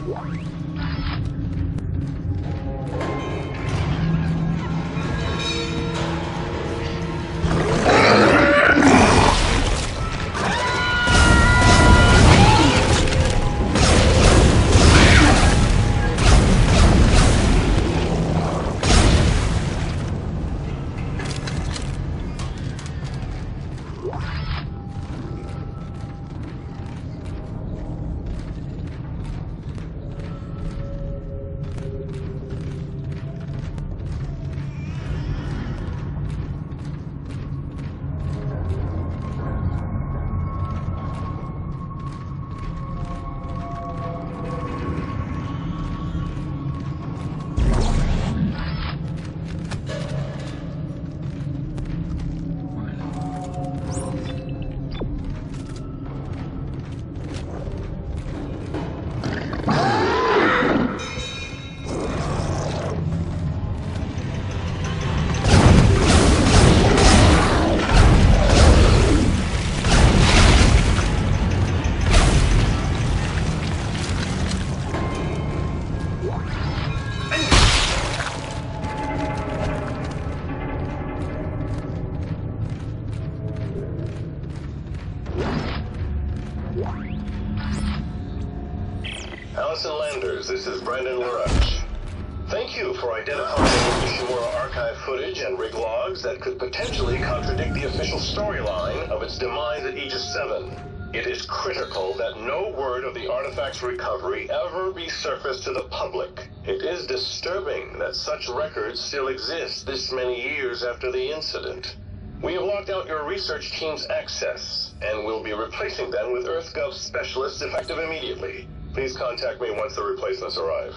This is Brandon Lurach. Thank you for identifying Ishimura archive footage and rig logs that could potentially contradict the official storyline of its demise at Aegis 7. It is critical that no word of the artifact's recovery ever be surfaced to the public. It is disturbing that such records still exist this many years after the incident. We have locked out your research team's access, and will be replacing them with EarthGov specialists effective immediately. Please contact me once the replacements arrive.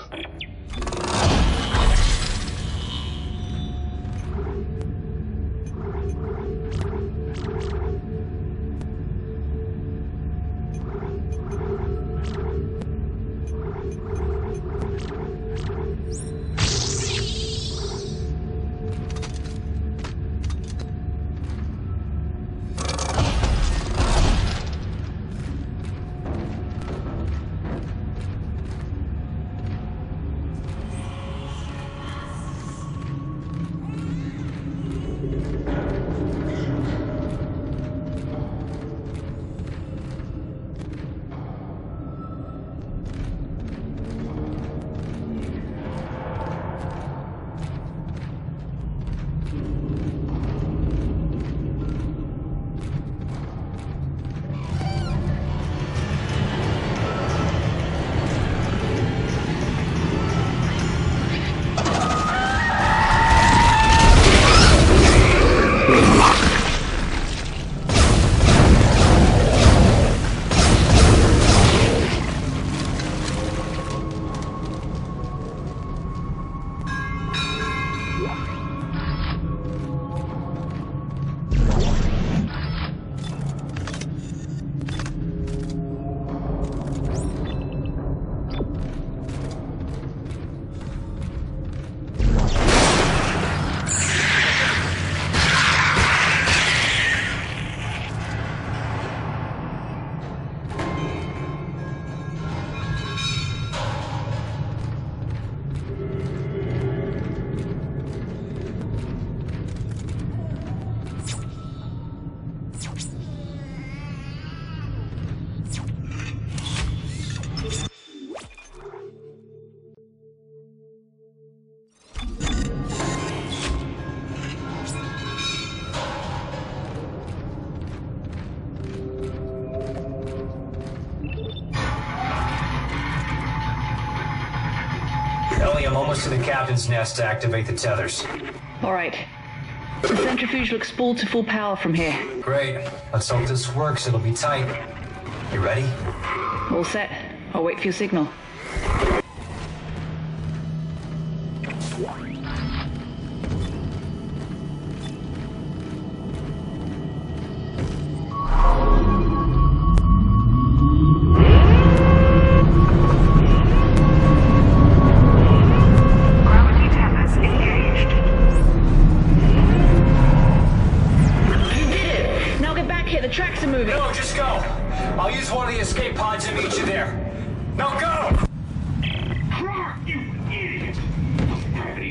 I'm almost to the captain's nest to activate the tethers. All right. The centrifuge looks spooled to full power from here. Great. Let's hope this works. It'll be tight. You ready? All set. I'll wait for your signal. No, just go. I'll use one of the escape pods to meet you there. Now go!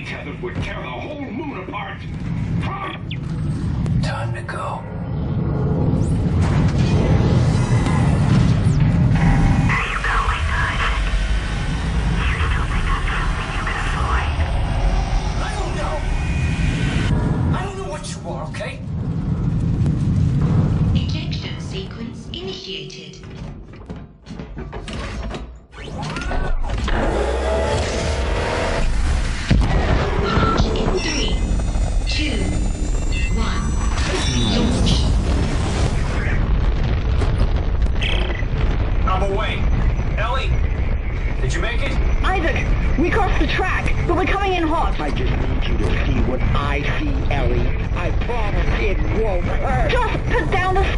untethered would tear the whole moon apart. Time to go. Okay? Ejection sequence initiated. Launch in 3, 2, 1. Launch. I'm away. Ellie, did you make it? Isaac, we crossed the track, but we're coming in hot. I just need you to see what I see, Ellie. I promise it won't hurt. Just put down the